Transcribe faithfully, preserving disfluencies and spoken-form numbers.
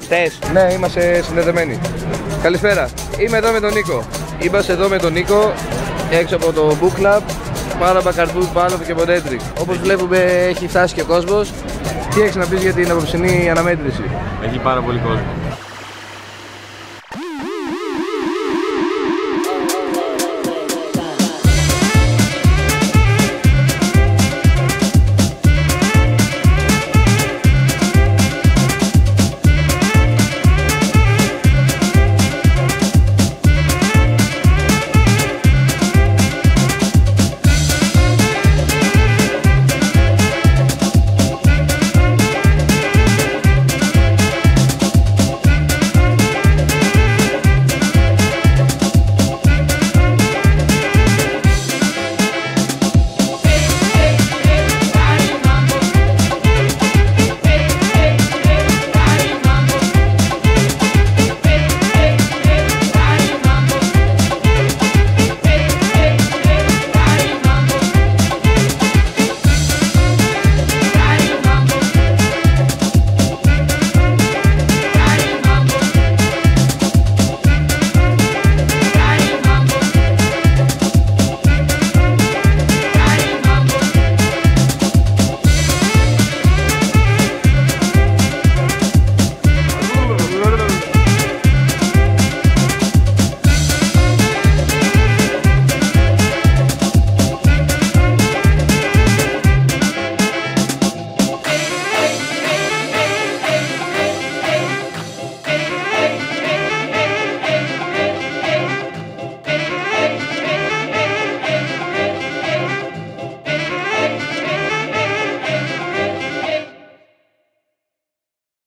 Τες. Ναι, είμαστε συνδεδεμένοι. Καλησπέρα. Είμαι εδώ με τον Νίκο. Είμαστε εδώ με τον Νίκο έξω από το Book Club. Πάρα Μπακαρδού, Πάλοφ και Ποντέτρικ. Όπως βλέπουμε έχει φτάσει και ο κόσμος. Τι έχεις να πεις για την απόψινή αναμέτρηση? Έχει πάρα πολύ κόσμο.